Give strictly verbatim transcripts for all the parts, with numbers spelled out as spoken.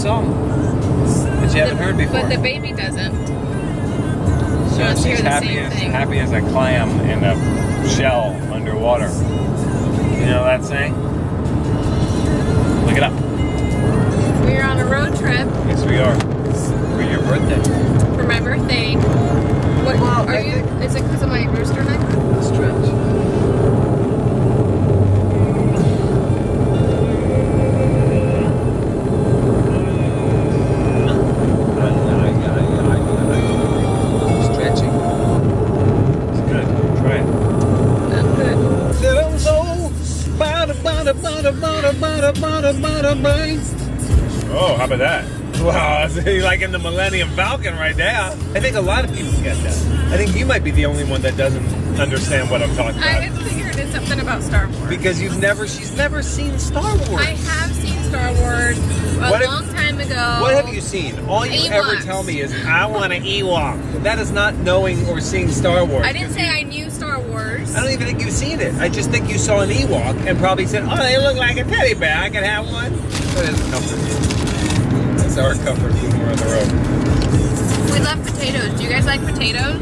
song that you haven't the, heard before. But the baby doesn't. So Wants to she's hear the happy same as, thing. happy as a clam in a shell underwater. You know that saying? Look it up. We're on a road trip. Yes, we are. For your birthday. For my birthday. What Well, are you? Is it because of my rooster neck? Stretch. Stretching. It's good. Try it. I'm good. Oh, how about that? Wow, you're like in the Millennium Falcon right now. I think a lot of people get that. I think you might be the only one that doesn't understand what I'm talking about. I didn't figure it is something about Star Wars. Because you've never, she's never seen Star Wars. I have seen Star Wars a What long have, time ago. What have you seen? All you Ewoks. ever tell me is, I want an Ewok. That is not knowing or seeing Star Wars. I didn't say I knew Star Wars. I don't even think you've seen it. I just think you saw an Ewok and probably said, oh, they look like a teddy bear. I can have one. That is comfort. That's our comfort food when we're on the road. We love potatoes. Do you guys like potatoes?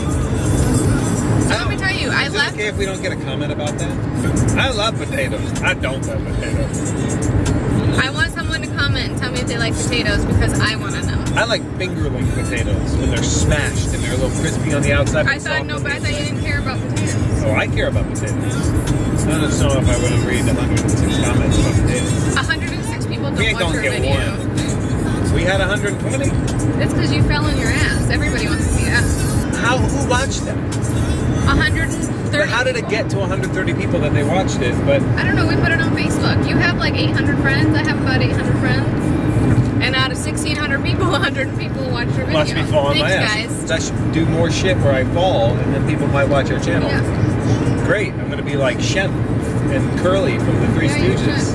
So let me tell you, I Is it left. okay if we don't get a comment about that? I love potatoes. I don't love potatoes. I want someone to comment and tell me if they like potatoes because I want to know. I like fingerling potatoes when they're smashed and they're a little crispy on the outside. I thought no, but I thought you didn't care about potatoes. Oh, I care about potatoes. I don't know if I would have read one hundred six comments about potatoes. one hundred six people We don't ain't watch gonna your get video. one. We had one hundred twenty. That's because you fell on your ass. Everybody wants to see that. How? Who watched that? one hundred thirty. But how did it get to one hundred thirty people that they watched it? But I don't know. We put it on Facebook. You have like eight hundred friends. I have about eight hundred friends. And out of sixteen hundred people, one hundred people watch your video. watch me fall on Thanks, my ass. guys. I should do more shit where I fall, and then people might watch our channel. Yeah. Great. I'm gonna be like Shem and Curly from the Three Yeah, you Stooges.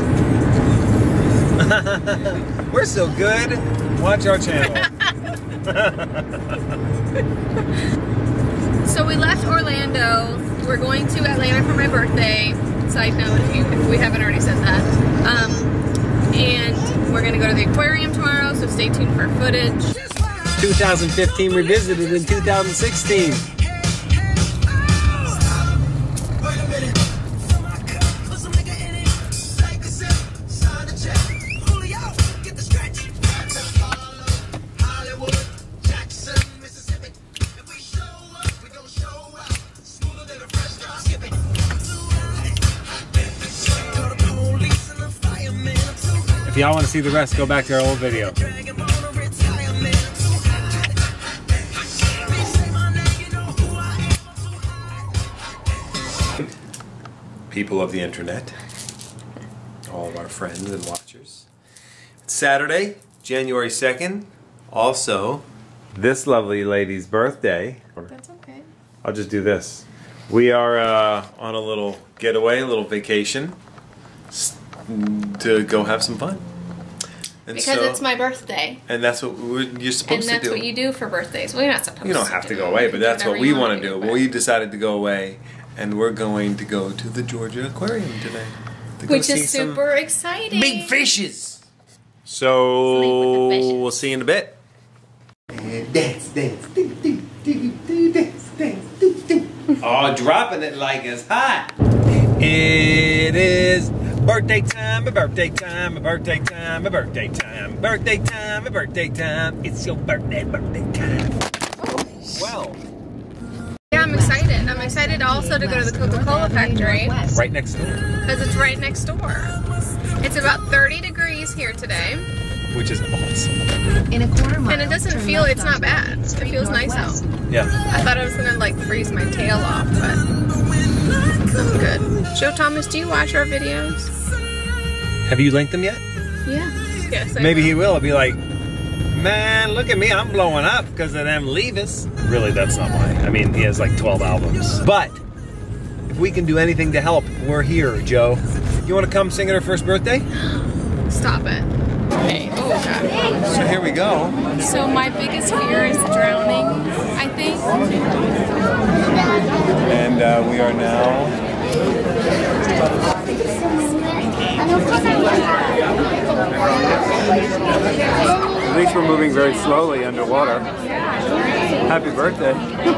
We're so good. Watch our channel. So we left Orlando. We're going to Atlanta for my birthday. Side note, if, you, if we haven't already said that. Um, and we're going to go to the aquarium tomorrow, so stay tuned for footage. two thousand fifteen revisited in two thousand sixteen. If y'all want to see the rest, go back to our old video. People of the internet, all of our friends and watchers. It's Saturday, January second. Also, this lovely lady's birthday. That's okay. I'll just do this. We are uh, on a little getaway, a little vacation to go have some fun. And Because so, it's my birthday. And that's what we're, you're supposed to do. And that's what you do for birthdays. Well, you're not supposed to. You don't have to do go it. away, You but can that's do what whatever we you want to do. but- Well, we decided to go away, and we're going to go to the Georgia Aquarium today. To go Which see is super exciting. big fishes. Sleep So, with the fishes. we'll see you in a bit. Dance, dance, do, do, do, do, dance, dance, do, do. Oh, dropping it like it's hot. It is birthday time, a birthday time, a birthday time, a birthday time, birthday time, a birthday time. It's your birthday, birthday time. Well, Yeah, I'm excited. I'm excited also to go to the Coca-Cola factory right next door, because it's right next door. It's about thirty degrees here today, which is awesome. In a quarter mile, and it doesn't turn feel. left It's not onto bad. Market It Street feels nice Northwest. out. Yeah. I thought I was gonna like freeze my tail off, but I'm good. Joe Thomas, do you watch our videos? Have you linked them yet? Yeah. Yes. I Maybe will. he will. He'll be like, man, look at me, I'm blowing up because of them Levis. Really, that's not why. I mean, he has like twelve albums. But if we can do anything to help, we're here, Joe. You want to come sing at her first birthday? Stop it. Okay. Oh God. So here we go. So my biggest fear is drowning, I think. And uh, we are now At least we're moving very slowly underwater. Happy birthday.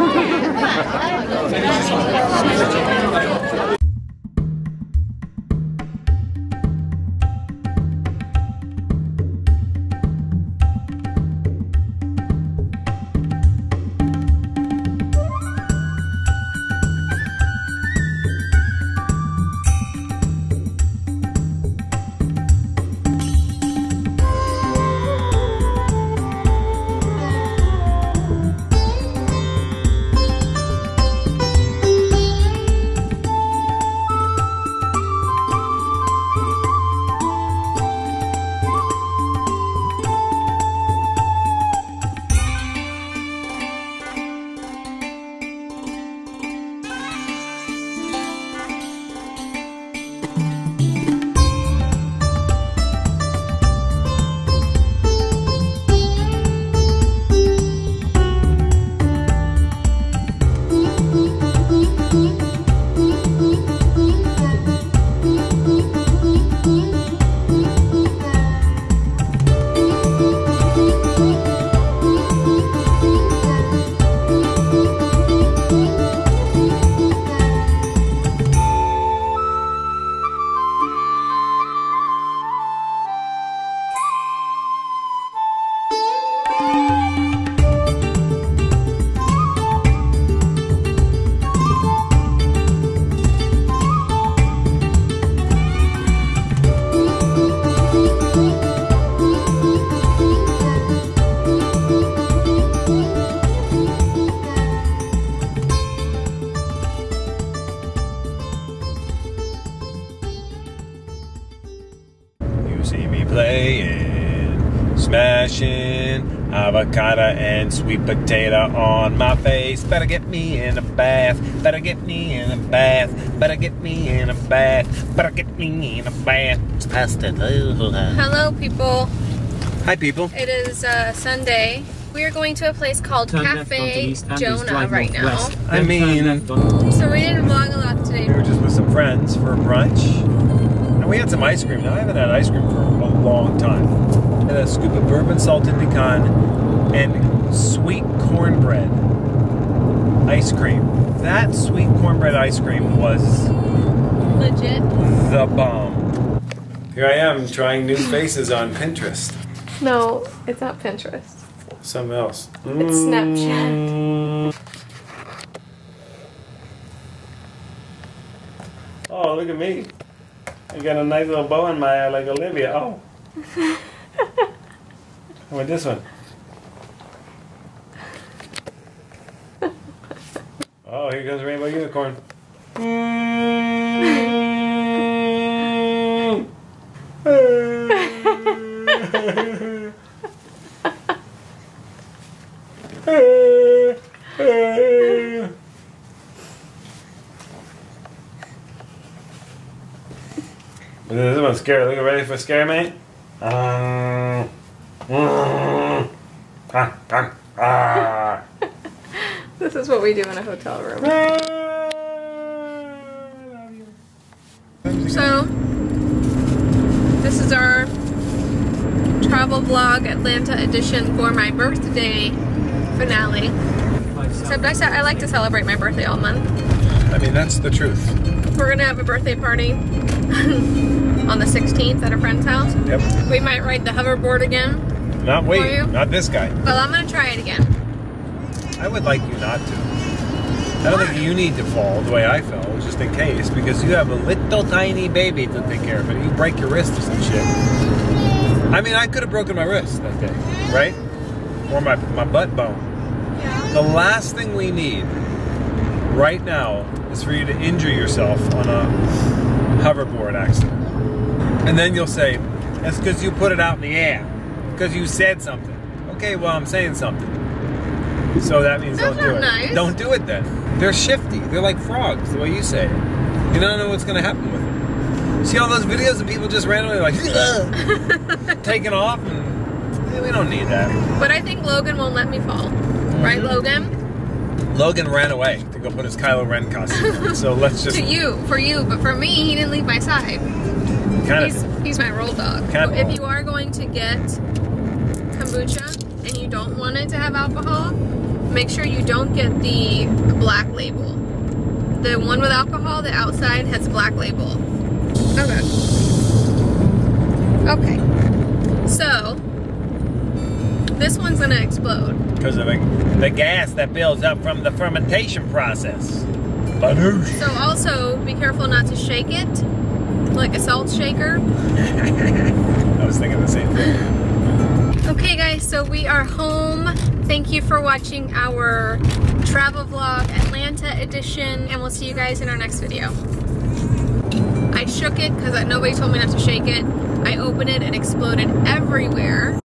See me playing, smashing avocado and sweet potato on my face. Better get me in a bath, better get me in a bath, better get me in a bath, better get me in a bath. It's pasta. Hello, people. Hi, people. It is uh, Sunday. We are going to a place called Turn Cafe Jonah right now. I mean, so we didn't vlog a lot today. We were just with some friends for brunch. And we had some ice cream. Now, I haven't had ice cream for a long time. I had a scoop of bourbon salted pecan and sweet cornbread ice cream. That sweet cornbread ice cream was legit the bomb. Here I am trying new faces on Pinterest. No, it's not Pinterest. Something else. It's Snapchat. Oh, look at me. I got a nice little bow in my eye like Olivia. Oh. How about this one? Oh, here comes Rainbow Unicorn. This one's scary. Look, ready for scare, mate? Um, mm, ah, ah, ah. This is what we do in a hotel room. So, this is our travel vlog Atlanta edition for my birthday finale. Except I, I like to celebrate my birthday all month. I mean, that's the truth. We're gonna have a birthday party on the sixteenth at a friend's house. Yep. We might ride the hoverboard again. Not wait, not this guy. Well, I'm gonna try it again. I would like you not to. I don't think you need to fall the way I fell, just in case, because you have a little tiny baby to take care of, and you break your wrist or some shit. I mean, I could have broken my wrist that day, right? Or my, my butt bone. Yeah. The last thing we need right now is for you to injure yourself on a hoverboard accident. And then you'll say, that's because you put it out in the air. Because you said something. Okay, well, I'm saying something. So that means That's don't do it. Nice. Don't do it then. They're shifty. They're like frogs, the way you say it. You don't know what's going to happen with them. See all those videos of people just randomly like, taking off? And, yeah, we don't need that. But I think Logan won't let me fall. Mm-hmm. Right, Logan? Logan ran away to go put his Kylo Ren costume on. So let's just... To you, for you, but for me, he didn't leave my side. Kind he's, of. he's my roll dog. Kind of. If you are going to get kombucha and you don't want it to have alcohol, make sure you don't get the black label. The one with alcohol, the outside has a black label. Okay. Okay. So, this one's gonna explode. Because of the, the gas that builds up from the fermentation process. Banoosh. So also, be careful not to shake it, like a salt shaker. I was thinking the same thing. Okay guys, so we are home. Thank you for watching our travel vlog, Atlanta edition, and we'll see you guys in our next video. I shook it because nobody told me not to shake it. I opened it and exploded everywhere.